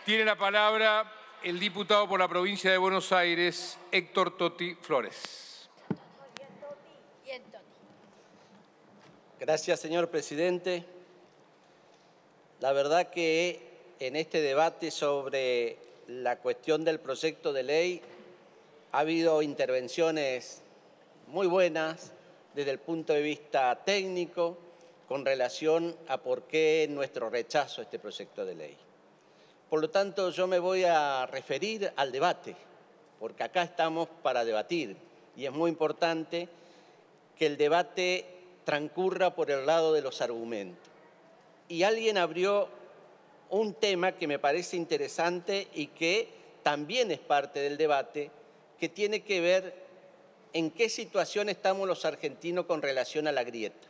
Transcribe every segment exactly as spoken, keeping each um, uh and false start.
Tiene la palabra el diputado por la provincia de Buenos Aires, Héctor Toti Flores. Gracias, señor presidente. La verdad que en este debate sobre la cuestión del proyecto de ley ha habido intervenciones muy buenas desde el punto de vista técnico con relación a por qué nuestro rechazo a este proyecto de ley. Por lo tanto, yo me voy a referir al debate, porque acá estamos para debatir y es muy importante que el debate transcurra por el lado de los argumentos. Y alguien abrió un tema que me parece interesante y que también es parte del debate, que tiene que ver en qué situación estamos los argentinos con relación a la grieta.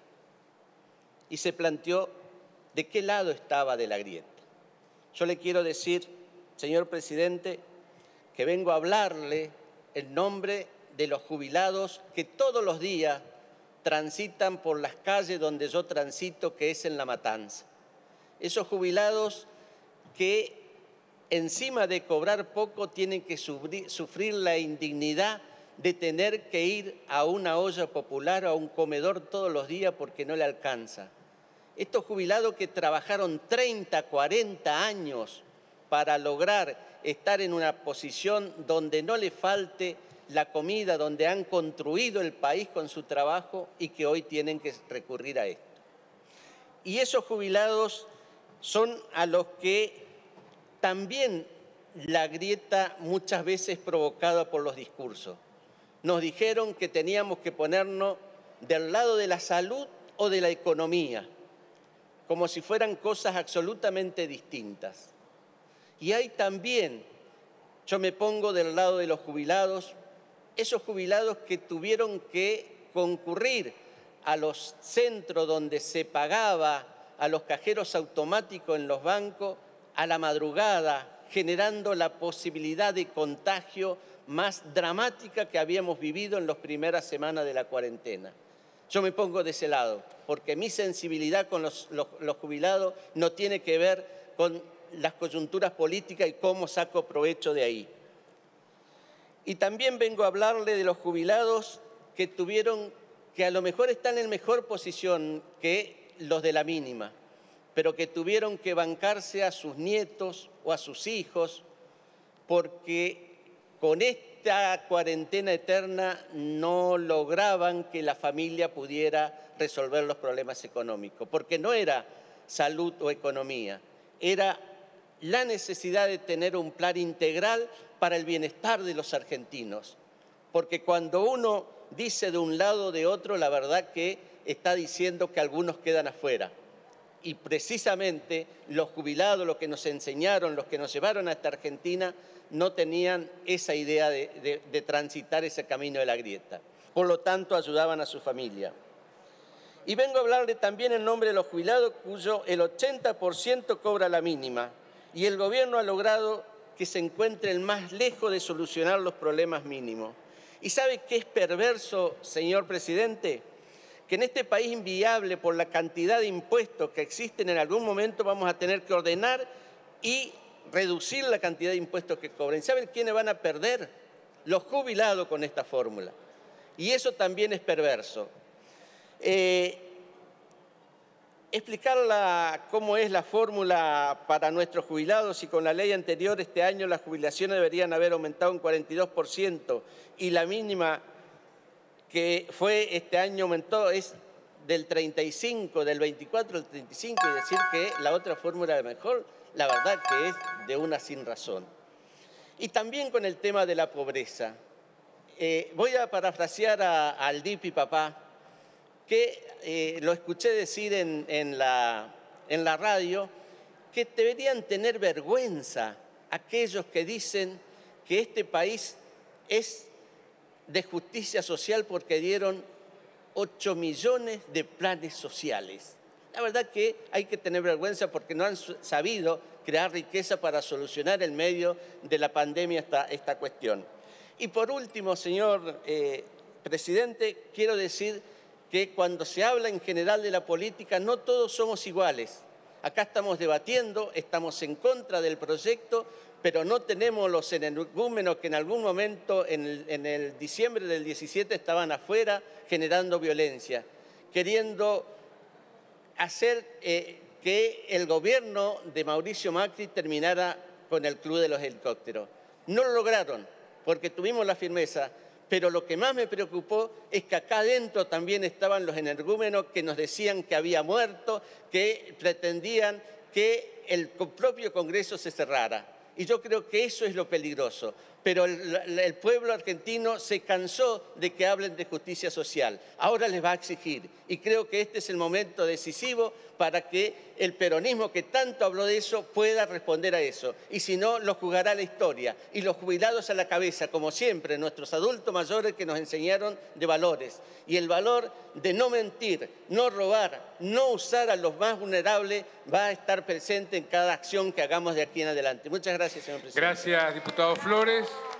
Y se planteó de qué lado estaba de la grieta. Yo le quiero decir, señor presidente, que vengo a hablarle en nombre de los jubilados que todos los días transitan por las calles donde yo transito, que es en La Matanza. Esos jubilados que encima de cobrar poco tienen que sufrir la indignidad de tener que ir a una olla popular o a un comedor todos los días porque no le alcanza. Estos jubilados que trabajaron treinta, cuarenta años para lograr estar en una posición donde no le falte la comida, donde han construido el país con su trabajo y que hoy tienen que recurrir a esto. Y esos jubilados son a los que también la grieta muchas veces provocada por los discursos. Nos dijeron que teníamos que ponernos del lado de la salud o de la economía, como si fueran cosas absolutamente distintas. Y hay también, yo me pongo del lado de los jubilados, esos jubilados que tuvieron que concurrir a los centros donde se pagaba, a los cajeros automáticos en los bancos, a la madrugada, generando la posibilidad de contagio más dramática que habíamos vivido en las primeras semanas de la cuarentena. Yo me pongo de ese lado, porque mi sensibilidad con los, los, los jubilados no tiene que ver con las coyunturas políticas y cómo saco provecho de ahí. Y también vengo a hablarle de los jubilados que tuvieron, que a lo mejor están en mejor posición que los de la mínima, pero que tuvieron que bancarse a sus nietos o a sus hijos, porque con esta cuarentena eterna no lograban que la familia pudiera resolver los problemas económicos, porque no era salud o economía, era la necesidad de tener un plan integral para el bienestar de los argentinos, porque cuando uno dice de un lado o de otro, la verdad que está diciendo que algunos quedan afuera. Y precisamente los jubilados, los que nos enseñaron, los que nos llevaron a esta Argentina, no tenían esa idea de, de, de transitar ese camino de la grieta. Por lo tanto, ayudaban a su familia. Y vengo a hablarle también en nombre de los jubilados, cuyo el ochenta por ciento cobra la mínima. Y el gobierno ha logrado que se encuentren más lejos de solucionar los problemas mínimos. ¿Y sabe qué es perverso, señor presidente? Que en este país inviable, por la cantidad de impuestos que existen, en algún momento vamos a tener que ordenar y reducir la cantidad de impuestos que cobren. ¿Saben quiénes van a perder? Los jubilados con esta fórmula. Y eso también es perverso. Eh, explicar la, cómo es la fórmula para nuestros jubilados, y con la ley anterior este año las jubilaciones deberían haber aumentado un cuarenta y dos por ciento y la mínima que fue este año aumentó es del treinta y cinco, del veinticuatro al treinta y cinco, y decir que la otra fórmula era mejor, la verdad que es de una sin razón. Y también con el tema de la pobreza. Eh, voy a parafrasear a, al D I P y papá, que eh, lo escuché decir en, en, la, en la radio, que deberían tener vergüenza aquellos que dicen que este país es de justicia social porque dieron ocho millones de planes sociales. La verdad que hay que tener vergüenza porque no han sabido crear riqueza para solucionar en medio de la pandemia esta, esta cuestión. Y por último, señor eh, presidente, quiero decir que cuando se habla en general de la política, no todos somos iguales. Acá estamos debatiendo, estamos en contra del proyecto, pero no tenemos los energúmenos que en algún momento, en el, en el diciembre del diecisiete, estaban afuera generando violencia, queriendo hacer eh, que el gobierno de Mauricio Macri terminara con el Club de los Helicópteros. No lo lograron, porque tuvimos la firmeza, pero lo que más me preocupó es que acá adentro también estaban los energúmenos que nos decían que había muerto, que pretendían que el propio Congreso se cerrara. Y yo creo que eso es lo peligroso. Pero el, el pueblo argentino se cansó de que hablen de justicia social. Ahora les va a exigir. Y creo que este es el momento decisivo para que el peronismo, que tanto habló de eso, pueda responder a eso. Y si no, lo jugará la historia. Y los jubilados a la cabeza, como siempre, nuestros adultos mayores que nos enseñaron de valores. Y el valor de no mentir, no robar, no usar a los más vulnerables va a estar presente en cada acción que hagamos de aquí en adelante. Muchas gracias, señor presidente. Gracias, diputado Flores.